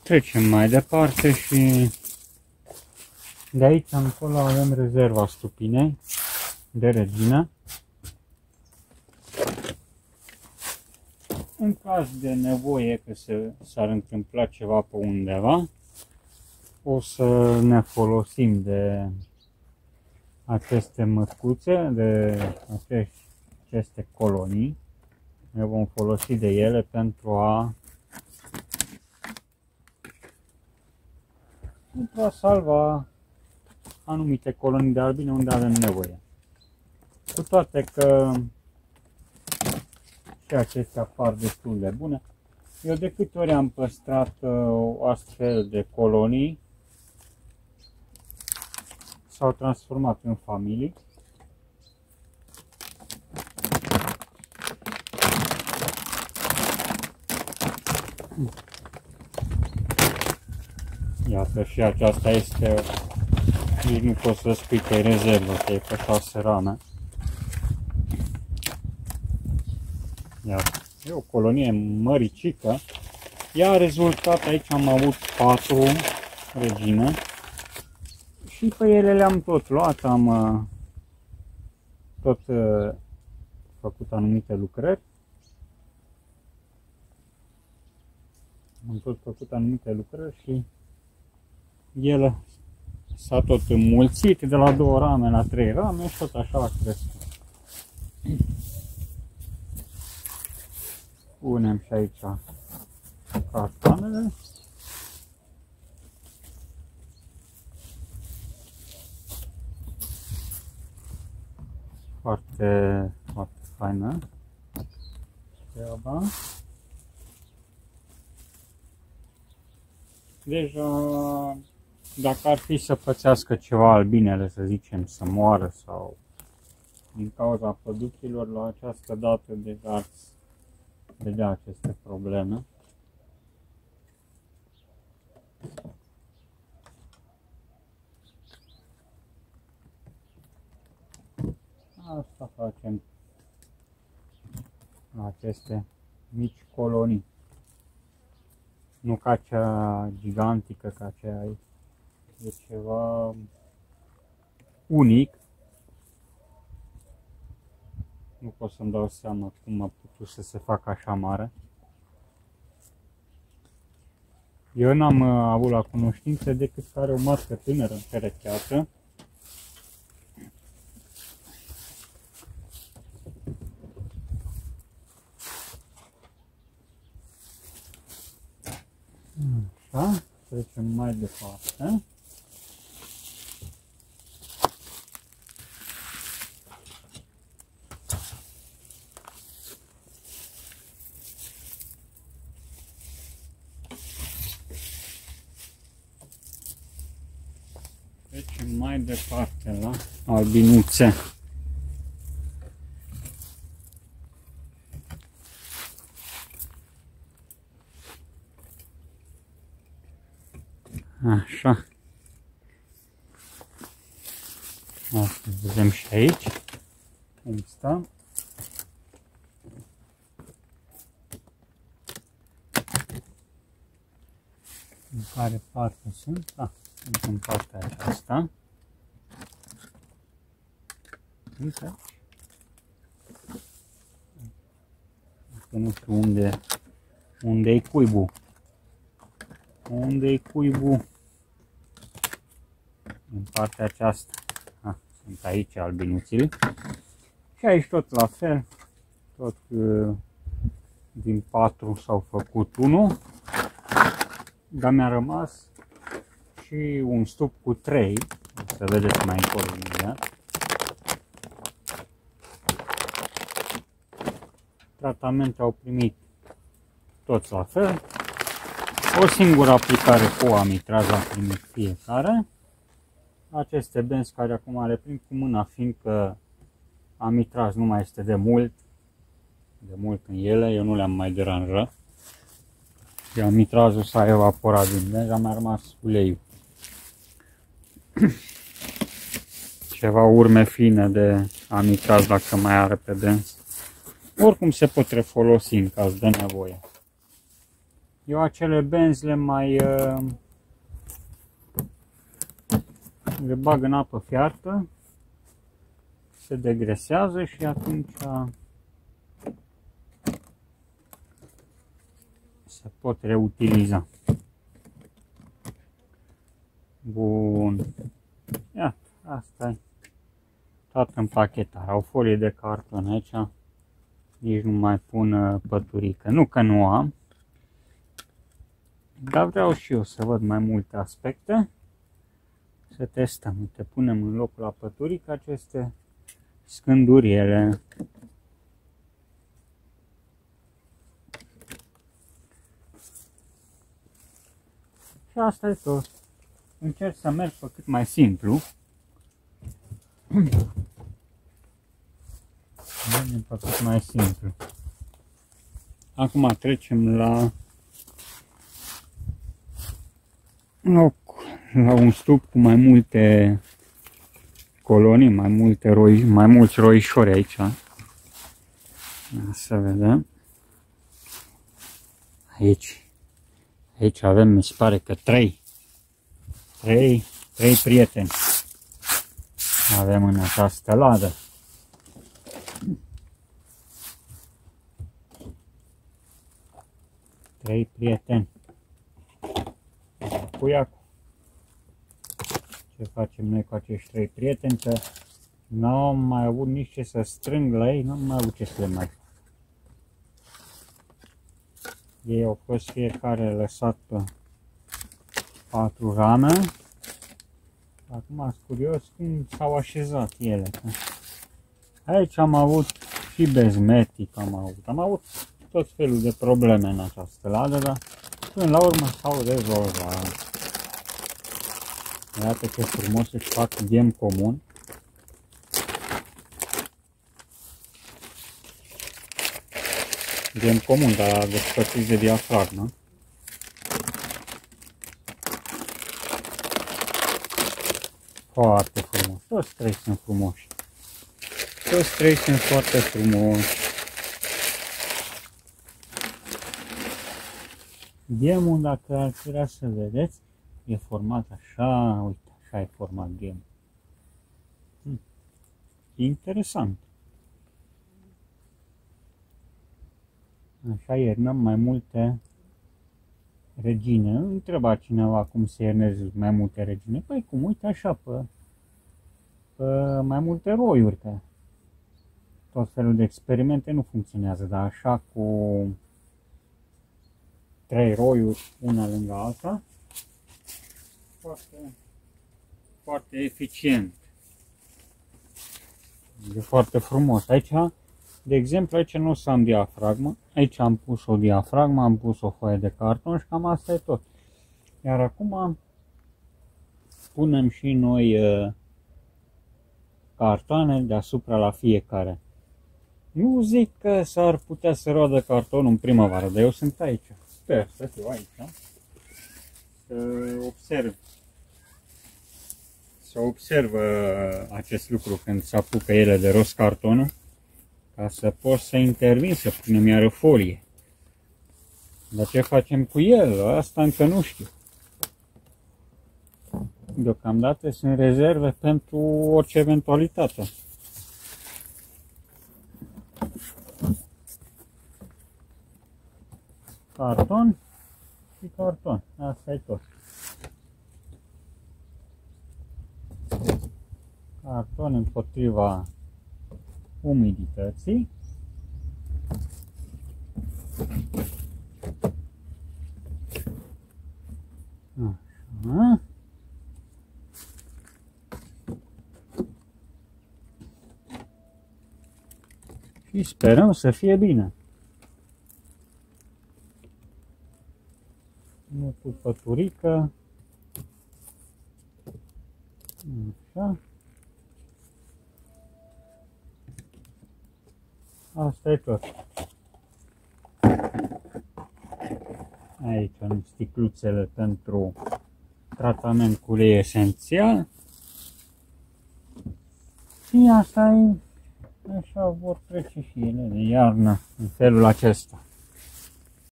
Trecem mai departe și de aici încolo avem rezerva stupinei de regină. În caz de nevoie că s-ar întâmpla ceva pe undeva, o să ne folosim de aceste măscuțe, de aceste colonii. Ne vom folosi de ele pentru a salva anumite colonii de albine unde avem nevoie. Cu toate că și acestea par destul de bune. Eu de câte ori am păstrat astfel de colonii, s-au transformat în familii. Iată, și aceasta este, nici nu pot să spui că e rezervă, că e pe 6 rame. Iată, e o colonie măricică. Ea a rezultat, aici am avut 4 regine și pe ele le-am tot luat, am tot făcut anumite lucrări. Am tot făcut anumite lucrări și el s-a tot înmulțit de la 2 rame la 3 rame și tot așa a crescut. Punem și aici cartoanele. Foarte faină treaba. Deja, dacă ar fi să pățească ceva albinele, să zicem, să moară sau din cauza păduchilor, la această dată deja ați vedea aceste probleme. Asta facem la aceste mici colonii. Nu ca cea gigantică, ca cea e ceva unic. Nu pot să-mi dau seama cum a putut să se facă așa mare. Eu n-am avut la cunoștință decât că are o matcă tânără împerecheată. Așa, trecem mai departe. Trecem mai departe la albinuțe. Așa. Asta vedem și aici cum stă. În care parte sunt? Da, sunt în partea aceasta. Uite. Nu știu unde e cuibul. Unde-i cuibul? În partea aceasta. Sunt aici albinuțile. Și aici tot la fel. Tot din 4 s-au făcut 1. Dar mi-a rămas și un stup cu 3. O să vedeți mai încolo imediat. Tratamente au primit toți la fel. O singură aplicare cu amitraz a primit fiecare. Aceste benzi care acum le prind cu mâna, fiindcă amitraz nu mai este de mult în ele, eu nu le-am mai deranjat. Și amitrazul s-a evaporat din benzi, a mai rămas uleiul. Ceva urme fine de amitraz dacă mai are pe benzi. Oricum se pot refolosi în caz de nevoie. Eu acele benzi le bag în apă fiartă, se degresează și atunci se pot reutiliza. Bun. Iată, asta e toată împachetarea. O folie de carton aici. Nici nu mai pun păturică. Nu că nu am, dar vreau și eu să văd mai multe aspecte. Să testăm. Uite, punem în locul la păturică aceste scânduriere. Și asta e tot. Încerc să merg pe cât mai simplu. Mergem pe cât mai simplu. Acum trecem la un stup cu mai multe colonii, mai mulți roișori aici. Să vedem. Aici avem, mi se pare că trei prieteni avem în această ladă. Trei prieteni. Cuiacu. Ce facem noi cu acești trei prieteni? Că nu am mai avut nici ce să strâng la ei, nu am mai avut ce să le mai fac. Ei au fost fiecare lăsat pe 4 rame. Acum sunt curios cum s-au așezat ele. Aici am avut și bezmetic, am avut tot felul de probleme în această ladă, dar până la urmă s-au rezolvat. Iată ce frumos își fac ghem comun. Ghem comun, dar despărțiți de diafragmă. Foarte frumos. Toți trei sunt frumoși. Toți trei sunt foarte frumoși. Ghemul, dacă ar vrea să vedeți, e format așa, uite, așa e format ghemul. Interesant. Așa iernăm mai multe regine. Întreba cineva cum se iernesc mai multe regine. Păi cum, uite așa, pe mai multe roiuri. Că tot felul de experimente nu funcționează, dar așa cu 3 roiuri, una lângă alta, foarte eficient. E foarte frumos. Aici, de exemplu, aici nu o să am diafragmă. Aici am pus o diafragmă, am pus o foaie de carton și cam asta e tot. Iar acum punem și noi cartoane deasupra la fiecare. Nu zic că s-ar putea să roadă cartonul în primăvară, dar eu sunt aici. Sper să fiu aici. Să observ acest lucru când se apucă ele de rost cartonul, ca să pot să intervin, să punem iară folie. Dar ce facem cu el? Asta încă nu știu. Deocamdată sunt rezerve pentru orice eventualitate. Carton și carton. Asta e tot. Carton împotriva umidității. Așa. Și sperăm să fie bine. Nu cu păturică. Așa. Asta e tot. Aici am sticluțele pentru tratament cu ulei esențial. Și asta e, așa vor trece și ele de iarnă în felul acesta.